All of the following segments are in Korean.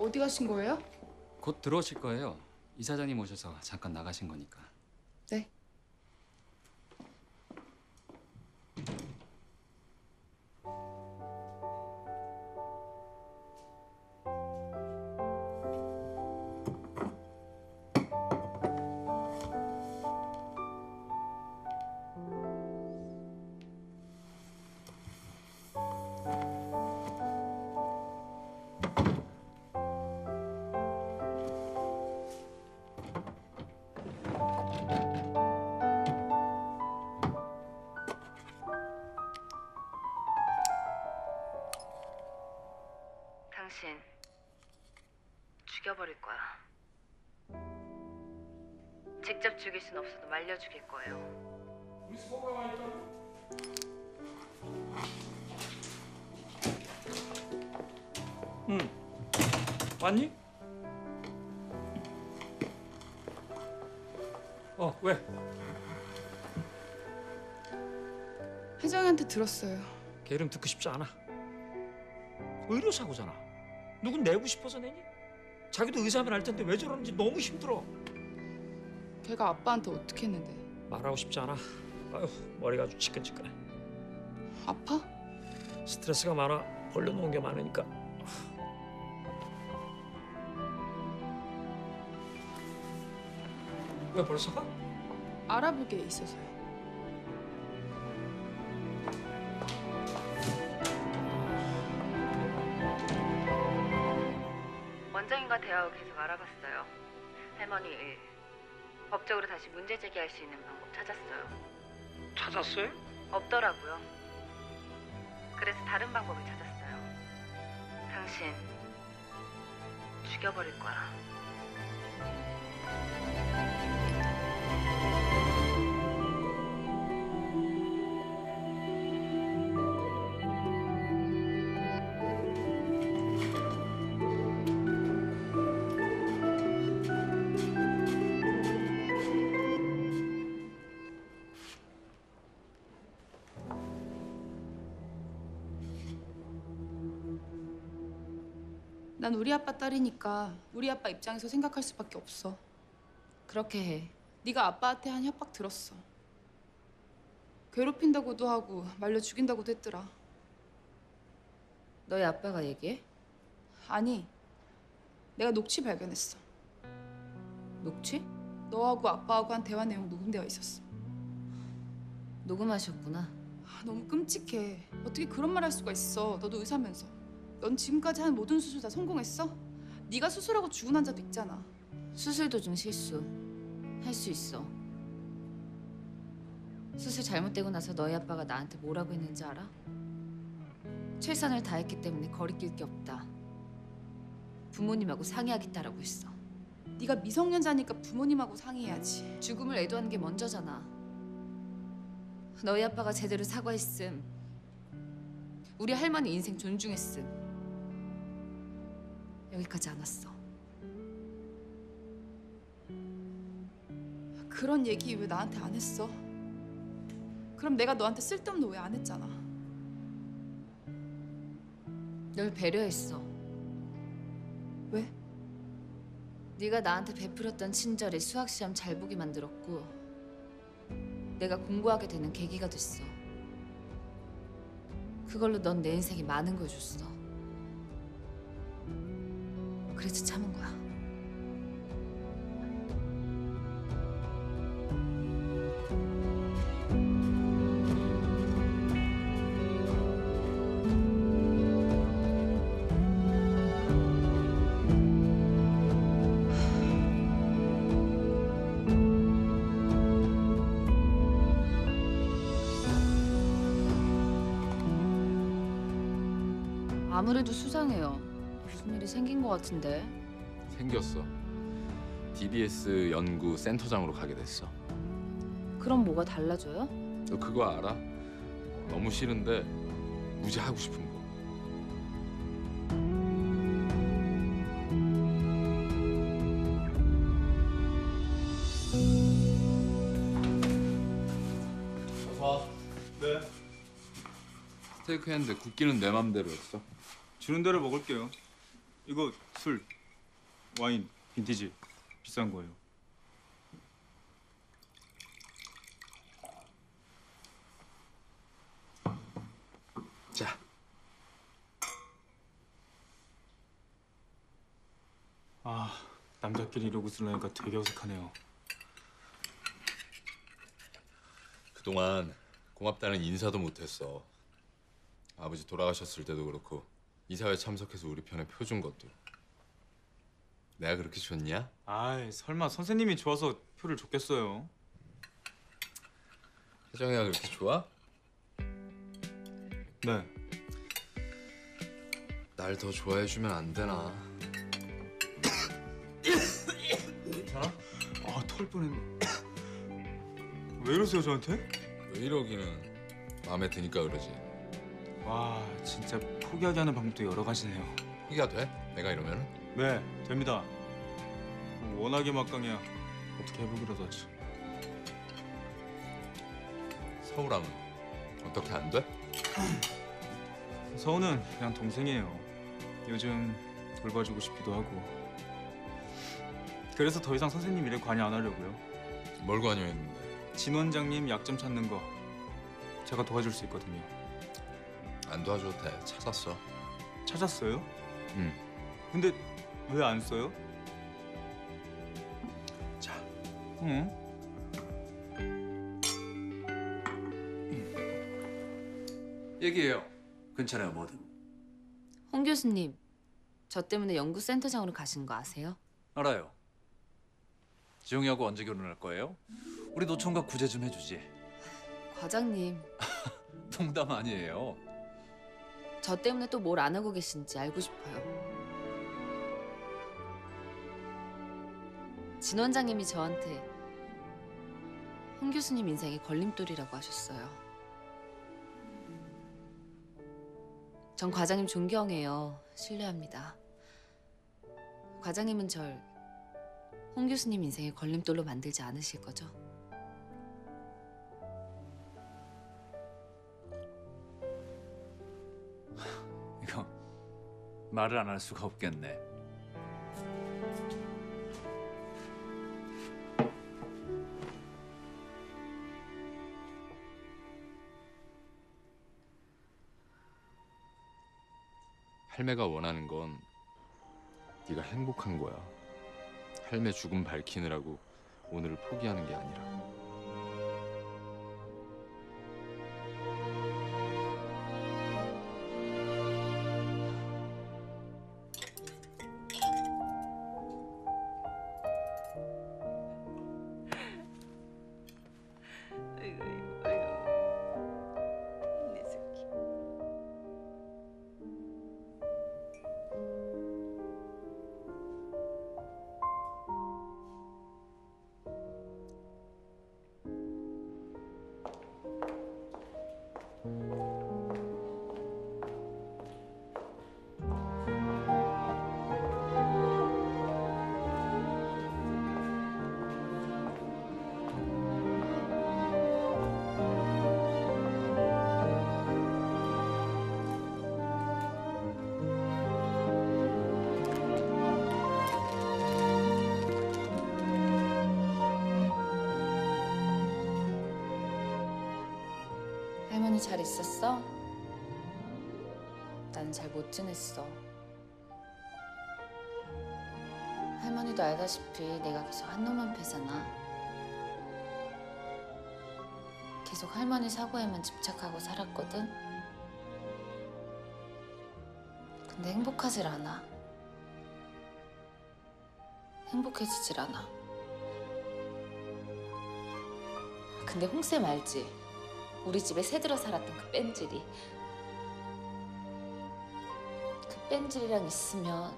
어디 가신 거예요? 곧 들어오실 거예요. 이사장님 오셔서 잠깐 나가신 거니까. 네. 당신 죽여버릴 거야. 직접 죽일 순 없어도 말려 죽일 거예요. 우리 서가 와 있다고? 응. 왔니? 왜? 혜정이한테 들었어요. 걔 이름 듣고 싶지 않아. 의료사고잖아. 누군 내고 싶어서 내니? 자기도 의사면 알 텐데 왜 저러는지 너무 힘들어. 걔가 아빠한테 어떻게 했는데? 말하고 싶지 않아. 아유, 머리가 아주 지끈지끈해. 아파? 스트레스가 많아. 벌려놓은 게 많으니까. 왜 벌써 가? 알아볼 게 있어서요. 원장님과 대화 후 계속 알아봤어요. 할머니 일. 법적으로 다시 문제 제기할 수 있는 방법 찾았어요. 찾았어요? 없더라고요. 그래서 다른 방법을 찾았어요. 당신 죽여버릴 거야. 난 우리 아빠 딸이니까 우리 아빠 입장에서 생각할 수밖에 없어. 그렇게 해. 네가 아빠한테 한 협박 들었어. 괴롭힌다고도 하고 말려 죽인다고도 했더라. 너희 아빠가 얘기해? 아니, 내가 녹취 발견했어. 녹취? 너하고 아빠하고 한 대화 내용 녹음되어 있었어. 녹음하셨구나. 너무 끔찍해. 어떻게 그런 말 할 수가 있어. 너도 의사면서. 넌 지금까지 한 모든 수술 다 성공했어? 네가 수술하고 죽은 환자도 있잖아. 수술 도중 실수. 할 수 있어. 수술 잘못되고 나서 너희 아빠가 나한테 뭐라고 했는지 알아? 최선을 다했기 때문에 거리낄 게 없다. 부모님하고 상의하겠다라고 했어. 네가 미성년자니까 부모님하고 상의해야지. 죽음을 애도하는 게 먼저잖아. 너희 아빠가 제대로 사과했음. 우리 할머니 인생 존중했음. 여기까지 안 왔어. 그런 얘기 왜 나한테 안 했어? 그럼 내가 너한테 쓸데없는 오해 안 했잖아. 널 배려했어. 왜? 네가 나한테 베풀었던 친절에 수학 시험 잘 보게 만들었고 내가 공부하게 되는 계기가 됐어. 그걸로 넌 내 인생에 많은 걸 줬어. 그래서 참은 거야. 아무래도 수상해요. 무슨 일이 생긴 것 같은데. 생겼어. DBS 연구 센터장으로 가게 됐어. 그럼 뭐가 달라져요? 너 그거 알아? 너무 싫은데 무지 하고 싶은 거. 봐. 네. 스테이크 했는데 굽기는 내 맘대로였어. 주는 대로 먹을게요. 이거 술, 와인, 빈티지 비싼 거예요. 자, 아, 남자끼리 이러고 쓰려니까 되게 어색하네요. 그동안 고맙다는 인사도 못했어. 아버지 돌아가셨을 때도 그렇고 이사회 참석해서 우리 편에 표 준 것도. 내가 그렇게 좋냐? 아이, 설마 선생님이 좋아서 표를 줬겠어요. 혜정이가 그렇게 좋아? 네. 날 더 좋아해주면 안 되나? 괜찮아? 아, 털 뻔했네. 왜 이러세요 저한테? 왜 이러기는 마음에 드니까 그러지. 와, 진짜 포기하게 하는 방법도 여러 가지네요. 포기가 돼? 내가 이러면은? 네, 됩니다. 워낙에 막강해야 어떻게 해보기라도 하지. 서우랑은 어떻게 안 돼? 서우는 그냥 동생이에요. 요즘 돌봐주고 싶기도 하고. 그래서 더 이상 선생님 일에 관여 안 하려고요. 뭘 관여했는데? 진 원장님 약점 찾는 거 제가 도와줄 수 있거든요. 안 도와줘도 돼. 찾았어. 찾았어요? 응. 근데 왜 안 써요? 자, 응? 얘기해요. 괜찮아요, 뭐든. 홍 교수님, 저 때문에 연구센터장으로 가신 거 아세요? 알아요. 지용이하고 언제 결혼할 거예요? 우리 노총각 구제 좀 해주지. 과장님, 농담 아니에요. 저 때문에 또 뭘 안 하고 계신지 알고 싶어요. 진 원장님이 저한테 홍 교수님 인생의 걸림돌이라고 하셨어요. 전 과장님 존경해요. 신뢰합니다. 과장님은 절 홍 교수님 인생의 걸림돌로 만들지 않으실 거죠? 이거 말을 안 할 수가 없겠네. 할매가 원하는 건 네가 행복한 거야. 할매 죽음 밝히느라고 오늘을 포기하는 게 아니라. 할머니 잘 있었어? 나는 잘 못 지냈어. 할머니도 알다시피 내가 계속 한 놈만 패잖아. 계속 할머니 사고에만 집착하고 살았거든. 근데 행복하질 않아. 행복해지질 않아. 근데 홍쌤 알지? 우리 집에 새들어 살았던 그 뺀질이. 그 뺀질이랑 있으면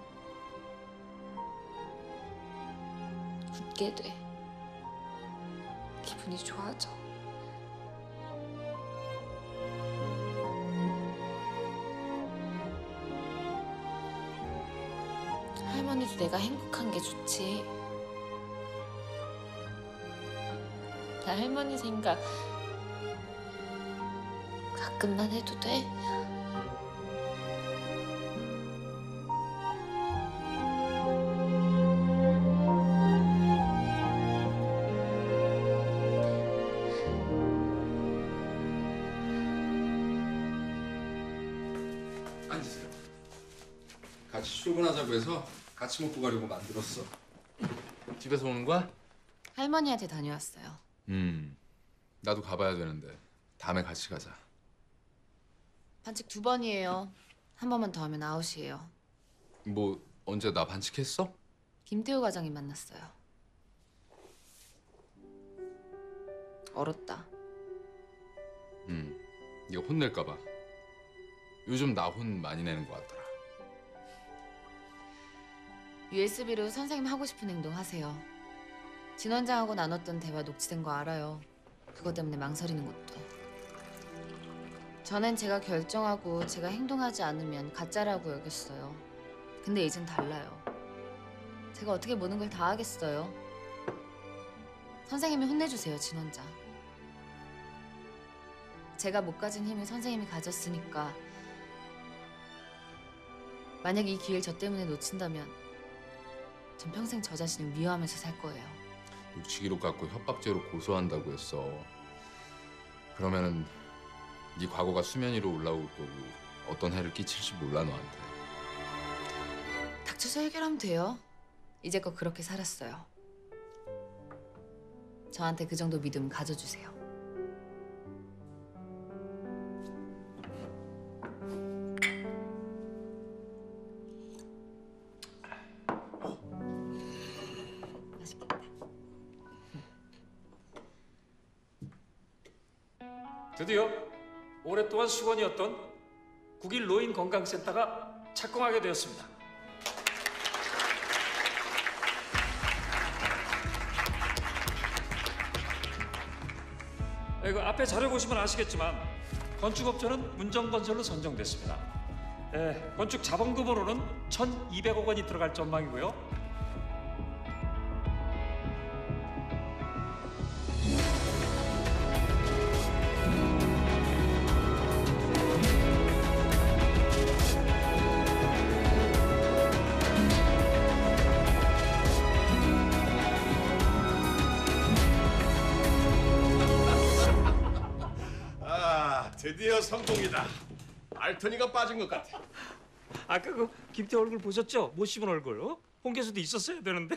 웃게 돼. 기분이 좋아져. 할머니도 내가 행복한 게 좋지. 나 할머니 생각 가끔만 해도 돼? 같이 출근하자고 해서 같이 먹고 가려고 만들었어. 집에서 오는 거야? 할머니한테 다녀왔어요. 나도 가봐야 되는데 다음에 같이 가자. 반칙 2번이에요. 한 번만 더 하면 아웃이에요. 뭐 언제 나 반칙했어? 김태우 과장님 만났어요. 얼었다. 네가 혼낼까 봐. 요즘 나 혼 많이 내는 것 같더라. USB로 선생님 하고 싶은 행동 하세요. 진 원장하고 나눴던 대화 녹취된 거 알아요. 그것 때문에 망설이는 것도. 전엔 제가 결정하고 제가 행동하지 않으면 가짜라고 여겼어요. 근데 이젠 달라요. 제가 어떻게 모든 걸 다 하겠어요. 선생님이 혼내주세요, 진 원장. 제가 못 가진 힘을 선생님이 가졌으니까 만약 이 기회를 저 때문에 놓친다면 전 평생 저 자신을 미워하면서 살 거예요. 녹취 기록 갖고 협박죄로 고소한다고 했어. 그러면은 네 과거가 수면 위로 올라올 거고 어떤 해를 끼칠지 몰라 너한테. 닥쳐서 해결하면 돼요. 이제껏 그렇게 살았어요. 저한테 그 정도 믿음 가져주세요. 맛있겠다. 드디어 오랫동안 수건이었던 국일 노인 건강센터가 착공하게 되었습니다. 이거 앞에 자료 보시면 아시겠지만 건축업체는 문정건설로 선정됐습니다. 건축 자본금으로는 1,200억 원이 들어갈 전망이고요. 드디어 성공이다. 알토니가 빠진 것 같아. 아까 그 김태 얼굴 보셨죠? 못 씹은 얼굴. 홍 교수도 있었어야 되는데.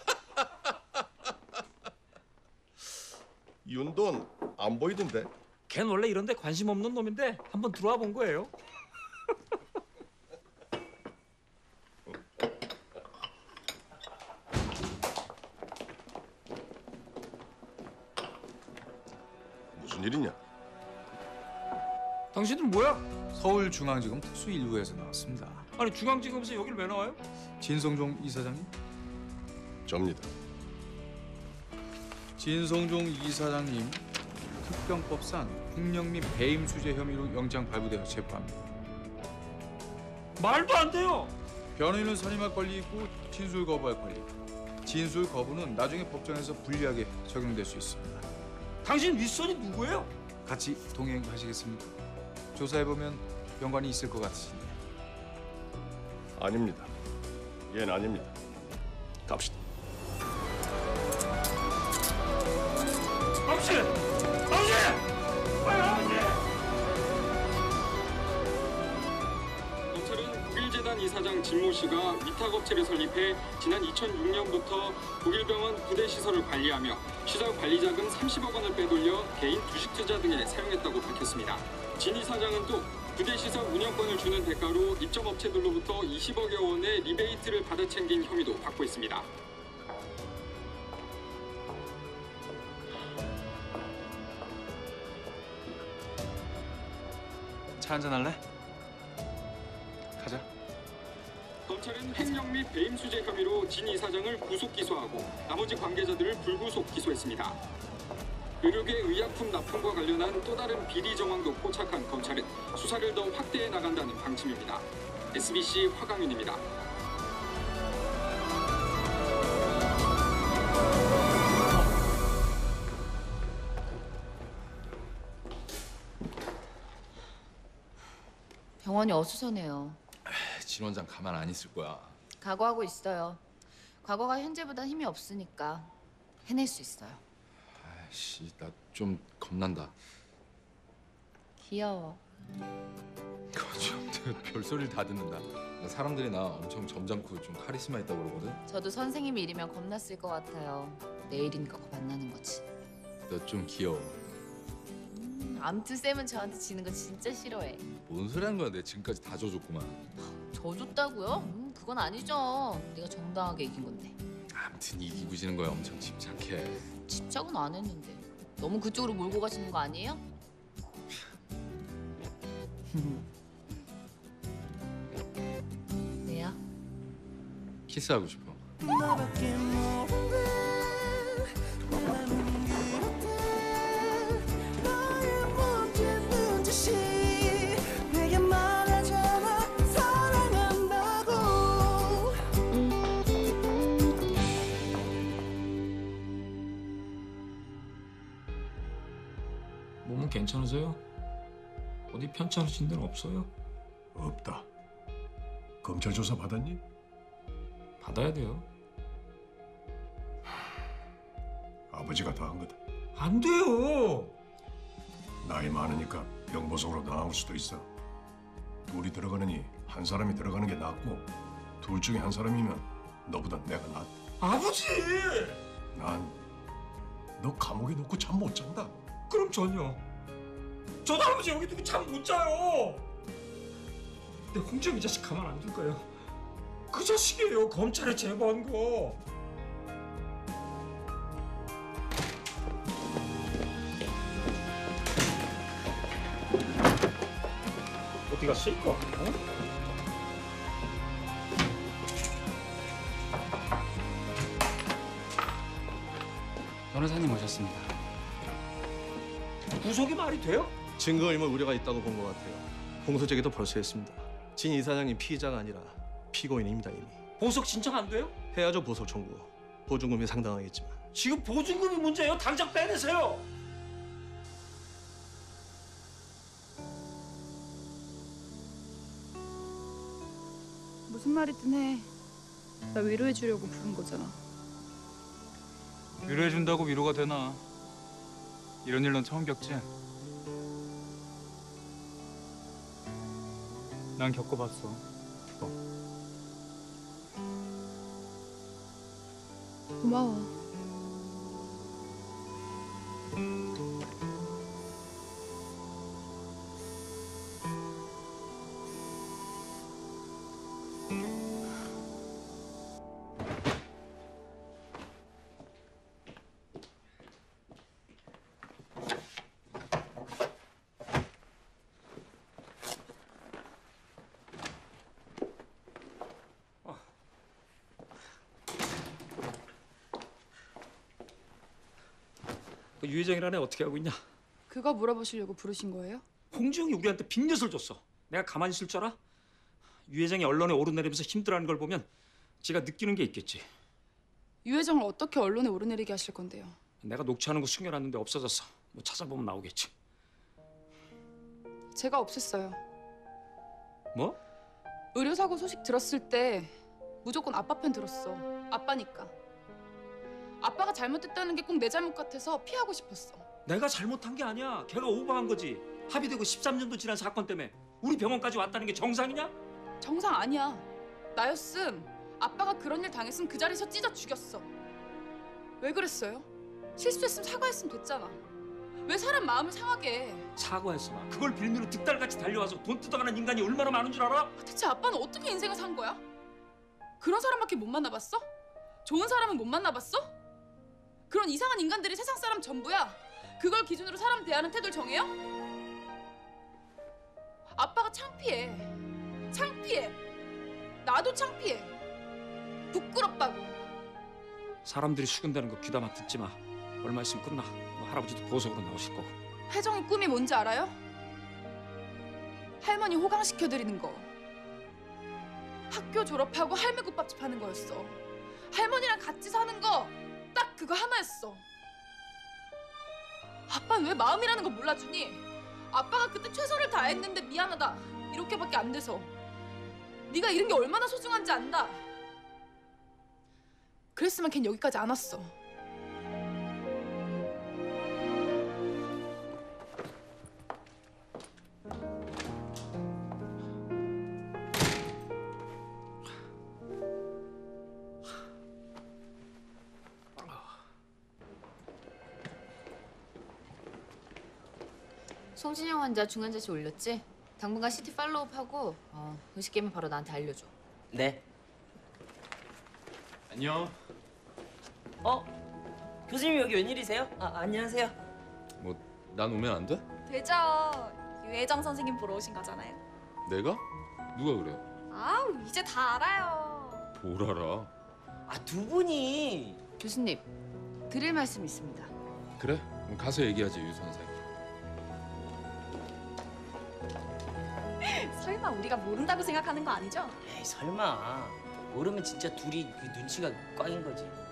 윤돈 안 보이던데. 걘 원래 이런 데 관심 없는 놈인데 한번 들어와 본 거예요. 무슨 일이냐? 당신들 뭐야? 서울중앙지검 특수 1부에서 나왔습니다. 아니 중앙지검에서 여길 왜 나와요? 진성종 이사장님? 접니다. 진성종 이사장님 특경법상 폭력 및 배임 수재 혐의로 영장 발부되어 체포합니다. 말도 안 돼요. 변호인은 선임할 권리 있고 진술 거부할 권리. 진술 거부는 나중에 법정에서 불리하게 적용될 수 있습니다. 당신 윗선이 누구예요? 같이 동행하시겠습니까? 조사해보면 연관이 있을 것 같으신데. 아닙니다. 얘는 아닙니다. 갑시다. 아버지! 아버지! 아버지! 검찰은 국일재단 이사장 진모 씨가 위탁업체를 설립해 지난 2006년부터 국일병원 부대 시설을 관리하며 시설 관리자금 30억 원을 빼돌려 개인 주식 투자 등에 사용했다고 밝혔습니다. 진 이사장은 또 부대 시설 운영권을 주는 대가로 입점업체들로부터 20억여 원의 리베이트를 받아 챙긴 혐의도 받고 있습니다. 차 한잔 할래? 가자. 검찰은 횡령 및 배임 수재 혐의로 진 이사장을 구속 기소하고 나머지 관계자들을 불구속 기소했습니다. 의료계 의약품 납품과 관련한 또 다른 비리 정황도 포착한 검찰은 수사를 더 확대해 나간다는 방침입니다. SBC 화강윤입니다. 병원이 어수선해요. 진 원장 가만 안 있을 거야. 각오하고 있어요. 과거가 현재보다 힘이 없으니까 해낼 수 있어요. 아이씨, 나 좀 겁난다. 귀여워. 그거 좀. 별소리를 다 듣는다. 사람들이 나 엄청 점잖고 좀 카리스마 있다고 그러거든. 저도 선생님이 이러면 겁났을 것 같아요. 내일이니까 곧 만나는 거지. 너 좀 귀여워. 암튼 쌤은 저한테 지는 거 진짜 싫어해. 뭔 소리 하는 거야? 내 지금까지 다 줘줬구만. 저 줬다고요? 그건 아니죠. 내가 정당하게 이긴 건데. 아무튼 이기고 지는 거야 엄청 집착해. 집착은 안 했는데. 너무 그쪽으로 몰고 가시는 거 아니에요? 왜요? 키스하고 싶어. 몸은 괜찮으세요? 어디 편찮으신 데는 없어요? 없다. 검찰 조사 받았니? 받아야 돼요. 아버지가 다 한 거다. 안 돼요. 나이 많으니까 병보석으로 나올 수도 있어. 둘이 들어가느니 한 사람이 들어가는 게 낫고 둘 중에 한 사람이면 너보다 내가 낫다. 아버지! 난 너 감옥에 넣고 잠 못 잔다. 그럼 전요. 저도 아버지 여기 두고 잠 못 자요. 내 홍정이 자식 가만 안 둘 거예요. 그 자식이에요. 검찰에 제보한 거. 어디 갔어 이거? 어? 변호사님 오셨습니다. 구속이 말이 돼요? 증거인멸 우려가 있다고 본 것 같아요. 공소 제기도 벌써 했습니다. 진 이사장님 피의자가 아니라 피고인입니다 이미. 보석 신청 안 돼요? 해야죠 보석 청구. 보증금이 상당하겠지만. 지금 보증금이 문제예요. 당장 빼내세요. 무슨 말이든 해. 나 위로해 주려고 부른 거잖아. 위로해준다고 위로가 되나? 이런 일 넌 처음 겪지? 난 겪어봤어. 고마워. 그 유혜정이라네 어떻게 하고 있냐? 그거 물어보시려고 부르신 거예요? 홍지영이 우리한테 빈엿을 줬어. 내가 가만히 있을 줄 알아? 유혜정이 언론에 오르내리면서 힘들어하는 걸 보면 지가 느끼는 게 있겠지. 유혜정을 어떻게 언론에 오르내리게 하실 건데요? 내가 녹취하는 거 숨겨놨는데 없어졌어. 뭐 찾아보면 나오겠지. 제가 없앴어요. 뭐? 의료사고 소식 들었을 때 무조건 아빠 편 들었어. 아빠니까. 아빠가 잘못했다는 게 꼭 내 잘못 같아서 피하고 싶었어. 내가 잘못한 게 아니야. 걔가 오버한 거지. 합의되고 13년도 지난 사건 때문에 우리 병원까지 왔다는 게 정상이냐? 정상 아니야. 나였음. 아빠가 그런 일 당했으면 그 자리에서 찢어 죽였어. 왜 그랬어요? 실수했으면 사과했으면 됐잖아. 왜 사람 마음을 상하게 해? 사과했어. 그걸 빌미로 득달같이 달려와서 돈 뜯어가는 인간이 얼마나 많은 줄 알아? 대체 아빠는 어떻게 인생을 산 거야? 그런 사람밖에 못 만나봤어? 좋은 사람은 못 만나봤어? 그런 이상한 인간들이 세상 사람 전부야. 그걸 기준으로 사람 대하는 태도를 정해요? 아빠가 창피해. 창피해. 나도 창피해. 부끄럽다고. 사람들이 수근대는 거 귀담아 듣지 마. 얼마 있으면 끝나. 뭐 할아버지도 보석으로 나오실 거고. 혜정이 꿈이 뭔지 알아요? 할머니 호강시켜드리는 거. 학교 졸업하고 할매 국밥집 하는 거였어. 할머니랑 같이 사는 거 딱 그거 하나였어. 아빠는 왜 마음이라는 거 몰라주니? 아빠가 그때 최선을 다했는데 미안하다 이렇게밖에 안 돼서. 네가 이런 게 얼마나 소중한지 안다. 그랬으면 걘 여기까지 안 왔어. 송진영 환자 중환자실 올렸지? 당분간 CT 팔로우업하고 의식 깨면 바로 나한테 알려줘. 네. 안녕. 교수님 여기 웬일이세요? 안녕하세요. 뭐 난 오면 안 돼? 되죠. 유혜정 선생님 보러 오신 거잖아요. 내가? 누가 그래? 아우 이제 다 알아요. 뭘 알아? 두 분이. 교수님, 드릴 말씀 있습니다. 그래? 그럼 가서 얘기하지 유 선생. 설마 우리가 모른다고 생각하는 거 아니죠? 에이 설마. 모르면 진짜 둘이 그 눈치가 꽝인 거지.